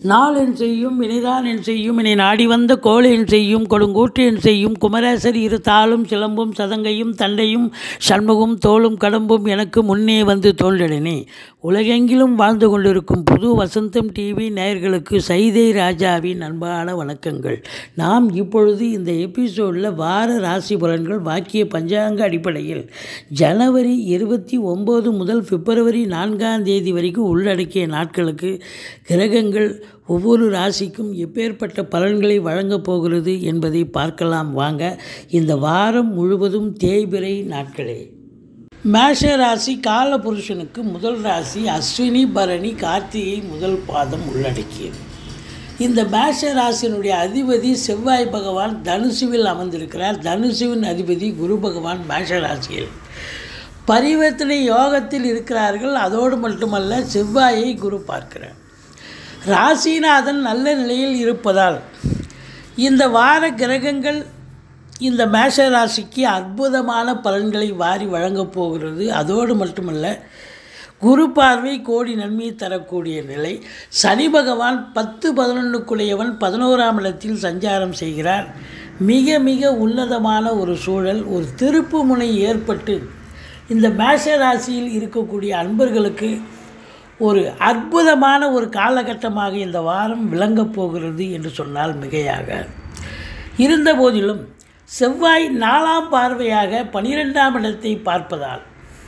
நாள் என் செய்யும் வினைதான் என் செய்யும் இனி நாடி வந்த கோள் என் செய்யும் கொடுங்கூற்று என் செய்யும் குமரேசர் இரு தாளும் சிலம்பும் சதங்கையும் தண்டையும் சண்முகம் தோளும் கடம்பும் எனக்கு முன்னே வந்து தோன்றினே. உலகெங்கிலும் வாழ்ந்து கொண்டிருக்கும் புது வசந்தம் டிவி நேயர்களுக்கு சைதை ராஜாவின் அன்பான வணக்கங்கள். நாம் இப்பொழுது இந்த எபிசோடில் வார ராசி பலன்கள் வாக்கிய பஞ்சாங்க அடிப்படையில் ஜனவரி 29 முதல் பிப்ரவரி 4ஆம் தேதி வரைக்கும் உள்ளடக்கிய நாட்களுக்கு கிரகங்கள் ஒவ்வொரு ராசிக்கும் எப்பேற்பட்ட பலன்களை வழங்கப் போகிறது என்பதை பார்க்கலாம் வாங்க. இந்த வாரம் முழுவதும் தேய்பிறை நாட்களே. மேஷ ராசி காலபுருஷனுக்கு முதல் ராசி அஸ்வினி பரணி கார்த்திகை முதல் பாதம் உள்ளடக்கியது. இந்த மேஷ ராசியினுடைய அதிபதி செவ்வாய் பகவான் தனுசுவில் அமர்ந்திருக்கிறார். தனுசுவின் அதிபதி குரு பகவான் மேஷ ராசியில் பரிவர்த்தனை யோகத்தில் இருக்கிறார்கள். அதோடு மட்டுமல்ல, செவ்வாயை குரு பார்க்கிறார். ராசிநாதன் நல்ல நிலையில் இருப்பதால் இந்த வார கிரகங்கள் இந்த மேஷ ராசிக்கு அற்புதமான பலன்களை வாரி வழங்கப் போகிறது. அதோடு மட்டுமல்ல, குரு பார்வை கோடி நன்மையை தரக்கூடிய நிலை. சனி பகவான் 10-11க்குடையவன் 11ஆம் இடத்தில் சஞ்சாரம் செய்கிறார். மிக மிக உன்னதமான ஒரு சூழல், ஒரு திருப்பு முனை ஏற்பட்டு இந்த மேஷ ராசியில் இருக்கக்கூடிய அன்பர்களுக்கு ஒரு அற்புதமான ஒரு காலகட்டமாக இந்த வாரம் விளங்கப் போகிறது என்று சொன்னால் மிகையாக. இருந்த போதிலும் செவ்வாய் 4ஆம் பார்வையாக 12ஆம் இடத்தை பார்ப்பதால்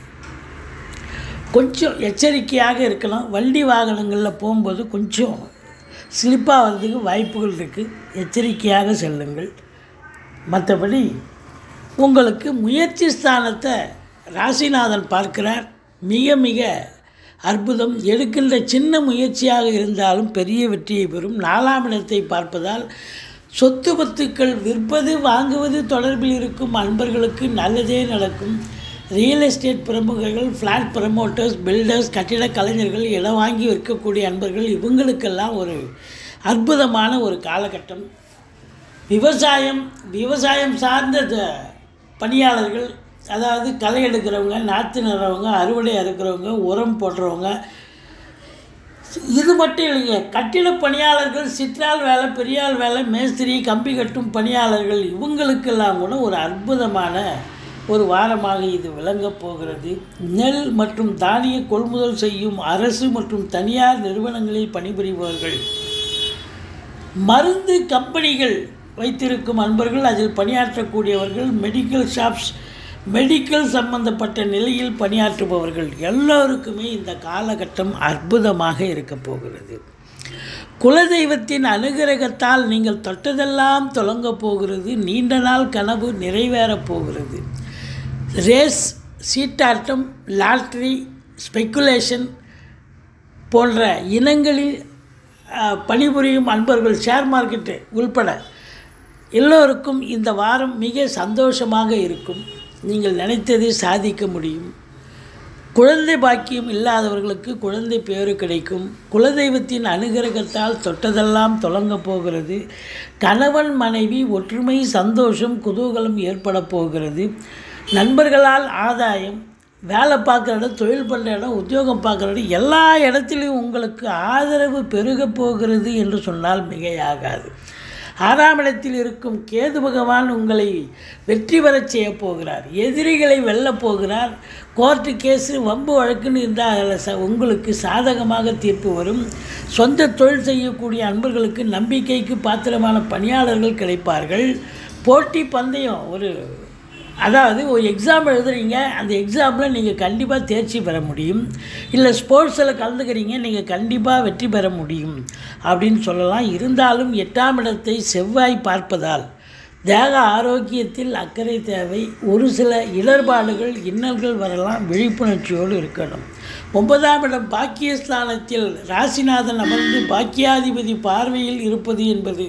கொஞ்சம் எச்சரிக்கையாக இருக்கலாம். வண்டி வாகனங்களில் போகும்போது கொஞ்சம் ஸ்லிப்பாக வர்றதுக்கு வாய்ப்புகள் இருக்குது. எச்சரிக்கையாக செல்லுங்கள். மற்றபடி உங்களுக்கு முயற்சி ஸ்தானத்தை ராசிநாதன் பார்க்கிறார். மிக மிக அற்புதம். எடுக்கின்ற சின்ன முயற்சியாக இருந்தாலும் பெரிய வெற்றியை பெறும். 4ஆம் இடத்தை பார்ப்பதால் சொத்து பத்துக்கள் விற்பது வாங்குவது தொடர்பில் இருக்கும் அன்பர்களுக்கு நல்லதே நடக்கும். ரியல் எஸ்டேட் பிரமுகர்கள், ஃப்ளாட் ப்ரமோட்டர்ஸ், பில்டர்ஸ், கட்டிட கலைஞர்கள், இடம் வாங்கி விற்கக்கூடிய அன்பர்கள், இவங்களுக்கெல்லாம் ஒரு அற்புதமான ஒரு காலகட்டம். விவசாயம் சார்ந்த பணியாளர்கள், அதாவது களை எடுக்கிறவங்க, நாற்று நடுறவங்க, அறுவடை அறுக்கிறவங்க, உரம் போடுறவங்க, இது மட்டும் இல்லைங்க, கட்டிட பணியாளர்கள், சிற்றால் வேலை, பெரியாள் வேலை, மேஸ்திரி, கம்பி கட்டும் பணியாளர்கள், இவங்களுக்கெல்லாம் கூட ஒரு அற்புதமான ஒரு வாரமாக இது விளங்கப் போகிறது. நெல் மற்றும் தானிய கொள்முதல் செய்யும் அரசு மற்றும் தனியார் நிறுவனங்களில் பணிபுரிபவர்கள், மருந்து கம்பெனிகள் வைத்திருக்கும் அன்பர்கள், அதில் பணியாற்றக்கூடியவர்கள், மெடிக்கல் ஷாப்ஸ், மெடிக்கல் சம்பந்தப்பட்ட நிலையில் பணியாற்றுபவர்கள் எல்லோருக்குமே இந்த காலகட்டம் அற்புதமாக இருக்க போகிறது. குலதெய்வத்தின் அனுகிரகத்தால் நீங்கள் தொட்டதெல்லாம் தொடங்க போகிறது. நீண்ட நாள் கனவு நிறைவேறப் போகிறது. ரேஸ், சீட்டாட்டம், லாட்ரி, ஸ்பெக்குலேஷன் போன்ற இனங்களில் பணிபுரியும் அன்பர்கள், ஷேர் மார்க்கெட்டு உள்பட எல்லோருக்கும் இந்த வாரம் மிக சந்தோஷமாக இருக்கும். நீங்கள் நினைத்ததை சாதிக்க முடியும். குழந்தை பாக்கியம் இல்லாதவர்களுக்கு குழந்தை பேறு கிடைக்கும். குலதெய்வத்தின் அனுகிரகத்தால் தொட்டதெல்லாம் தொடங்கப் போகிறது. கணவன் மனைவி ஒற்றுமை, சந்தோஷம், குதூகலம் ஏற்பட போகிறது. நண்பர்களால் ஆதாயம், வேலை பார்க்குற இடம், தொழில் பண்ணுற இடம், உத்தியோகம் பார்க்குற இடம், எல்லா இடத்துலையும் உங்களுக்கு ஆதரவு பெருகப் போகிறது என்று சொன்னால் மிகையாகாது. 6ஆம் இடத்தில் இருக்கும் கேது பகவான் உங்களை வெற்றி பெறச் செய்ய போகிறார். எதிரிகளை வெல்லப் போகிறார். கோர்ட்டு கேஸு, வம்பு வழக்குன்னு இருந்தால் உங்களுக்கு சாதகமாக தீர்ப்பு வரும். சொந்த தொழில் செய்யக்கூடிய அன்பர்களுக்கு நம்பிக்கைக்கு பாத்திரமான பணியாளர்கள் கிடைப்பார்கள். போட்டி பந்தயம், அதாவது ஒரு எக்ஸாம் எழுதுகிறீங்க, அந்த எக்ஸாமில் நீங்கள் கண்டிப்பாக தேர்ச்சி பெற முடியும். இல்லை ஸ்போர்ட்ஸில் கலந்துக்கிறீங்க, நீங்கள் கண்டிப்பாக வெற்றி பெற முடியும் அப்படின்னு சொல்லலாம். இருந்தாலும் 8ஆம் இடத்தை செவ்வாய் பார்ப்பதால் தேக ஆரோக்கியத்தில் அக்கறை தேவை. ஒரு சில இடர்பாடுகள், இன்னல்கள் வரலாம். விழிப்புணர்ச்சியோடு இருக்கணும். 9ஆம் இடம் பாக்கியஸ்தானத்தில் ராசிநாதன் அமர்ந்து பாக்கியாதிபதி பார்வையில் இருப்பது என்பது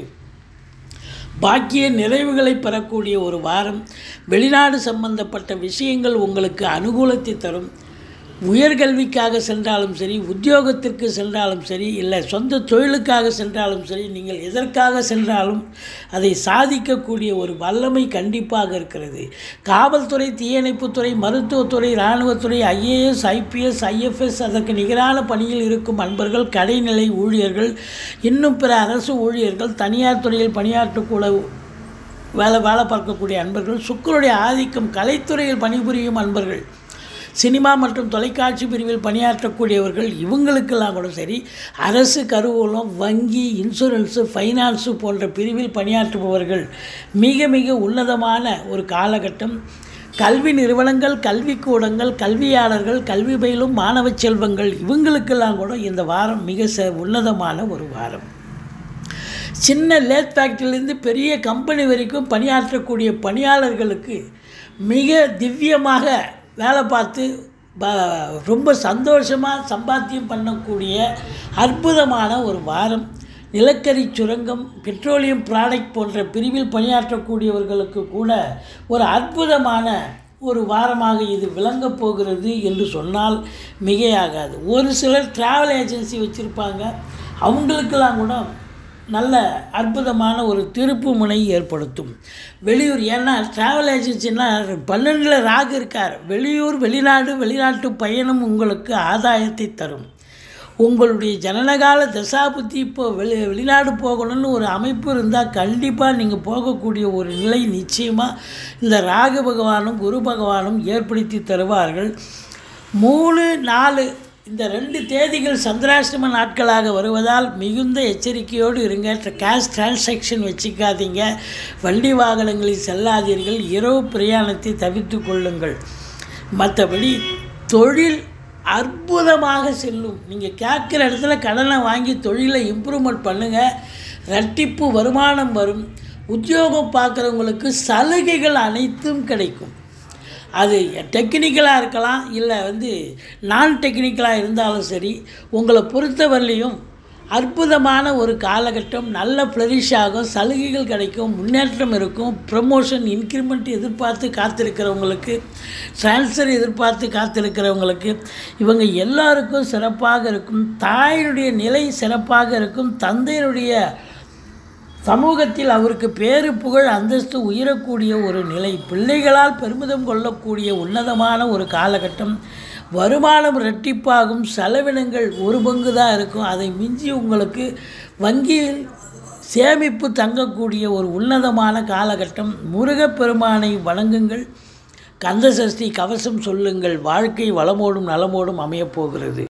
பாக்கிய நிறைவுகளை பெறக்கூடிய ஒரு வாரம். வெளிநாடு சம்பந்தப்பட்ட விஷயங்கள் உங்களுக்கு அனுகூலத்தை தரும். உயர்கல்விக்காக சென்றாலும் சரி, உத்தியோகத்திற்கு சென்றாலும் சரி, இல்லை சொந்த தொழிலுக்காக சென்றாலும் சரி, நீங்கள் எதற்காக சென்றாலும் அதை சாதிக்கக்கூடிய ஒரு வல்லமை கண்டிப்பாக இருக்கிறது. காவல்துறை, தீயணைப்புத்துறை, மருத்துவத்துறை, இராணுவத்துறை, IAS, IPS, IFS அதற்கு நிகரான பணியில் இருக்கும் அன்பர்கள், கடைநிலை ஊழியர்கள், இன்னும் பிற அரசு ஊழியர்கள், தனியார் துறையில் பணியாற்றக்கூட வேலை பார்க்கக்கூடிய அன்பர்கள், சுக்கிரனுடைய ஆதிக்கம் கலைத்துறையில் பணிபுரியும் அன்பர்கள், சினிமா மற்றும் தொலைக்காட்சி பிரிவில் பணியாற்றக்கூடியவர்கள், இவங்களுக்கெல்லாம் கூட சரி, அரசு கருவூலம், வங்கி, இன்சூரன்ஸு, ஃபைனான்ஸு போன்ற பிரிவில் பணியாற்றுபவர்கள் மிக மிக உன்னதமான ஒரு காலகட்டம். கல்வி நிறுவனங்கள், கல்விக்கூடங்கள், கல்வியாளர்கள், கல்வி பயிலும் மாணவ செல்வங்கள், இவங்களுக்கெல்லாம் கூட இந்த வாரம் மிக உன்னதமான ஒரு வாரம். சின்ன லேத் ஃபேக்ட்ரியிலேருந்து பெரிய கம்பெனி வரைக்கும் பணியாற்றக்கூடிய பணியாளர்களுக்கு மிக திவ்யமாக வேலை பார்த்து ரொம்ப சந்தோஷமாக சம்பாத்தியம் பண்ணக்கூடிய அற்புதமான ஒரு வாரம். நிலக்கரி சுரங்கம், பெட்ரோலியம் ப்ராடக்ட் போன்ற பிரிவில் பணியாற்றக்கூடியவர்களுக்கு கூட ஒரு அற்புதமான ஒரு வாரமாக இது விளங்கப் போகிறது என்று சொன்னால் மிகையாகாது. ஒரு சிலர் ட்ராவல் ஏஜென்சி வச்சுருப்பாங்க, அவங்களுக்கெல்லாம் கூட நல்ல அற்புதமான ஒரு திருப்பு முனை ஏற்படுத்தும். வெளியூர், ஏன்னா ட்ராவல் ஏஜென்சின்னா 12 ராகு இருக்கார். வெளியூர், வெளிநாடு, வெளிநாட்டு பயணம் உங்களுக்கு ஆதாயத்தை தரும். உங்களுடைய ஜனனகால தசாபுத்தி இப்போ வெளிநாடு போகணும்னு ஒரு அமைப்பு இருந்தால் கண்டிப்பாக நீங்கள் போகக்கூடிய ஒரு நிலை நிச்சயமாக இந்த ராகு பகவானும் குரு பகவானும் ஏற்படுத்தி தருவார்கள். 3, 4 இந்த 2 தேதிகள் சந்திராஷ்டம நாட்களாக வருவதால் மிகுந்த எச்சரிக்கையோடு இருங்க. கேஷ் டிரான்சாக்ஷன் வச்சுக்காதீங்க, வண்டி வாகனங்களில் செல்லாதீர்கள், இரவு பிரயாணத்தை தவிர்த்து கொள்ளுங்கள். மற்றபடி தொழில் அற்புதமாக செல்லும். நீங்கள் கேட்குற இடத்துல கடனை வாங்கி தொழிலை இம்ப்ரூவ்மெண்ட் பண்ணுங்கள், இரட்டிப்பு வருமானம் வரும். உத்தியோகம் பார்க்குறவங்களுக்கு சலுகைகள் அனைத்தும் கிடைக்கும். அது டெக்னிக்கலாக இருக்கலாம், இல்லை நான் டெக்னிக்கலாக இருந்தாலும் சரி, உங்களை பொறுத்தவரையிலையும் அற்புதமான ஒரு காலகட்டம். நல்ல ஃப்ளரிஷ் ஆகும், சலுகைகள் கிடைக்கும், முன்னேற்றம் இருக்கும். ப்ரமோஷன், இன்க்ரிமெண்ட் எதிர்பார்த்து காத்திருக்கிறவங்களுக்கு, ட்ரான்ஸ்ஃபர் எதிர்பார்த்து காத்திருக்கிறவங்களுக்கு இவங்க எல்லாருக்கும் சிறப்பாக இருக்கும். தாயினுடைய நிலை சிறப்பாக இருக்கும். தந்தையினுடைய சமூகத்தில் அவருக்கு பேரு புகழ் அந்தஸ்து உயரக்கூடிய ஒரு நிலை. பிள்ளைகளால் பெருமிதம் கொள்ளக்கூடிய உன்னதமான ஒரு காலகட்டம். வருமானம் இரட்டிப்பாகும். செலவினங்கள் 1 பங்கு தான் இருக்கும். அதை மிஞ்சி உங்களுக்கு வங்கியில் சேமிப்பு தங்கக்கூடிய ஒரு உன்னதமான காலகட்டம். முருகப்பெருமானை வணங்குங்கள், கந்த சஷ்டி கவசம் சொல்லுங்கள். வாழ்க்கை வளமோடும் நலமோடும் அமையப்போகிறது.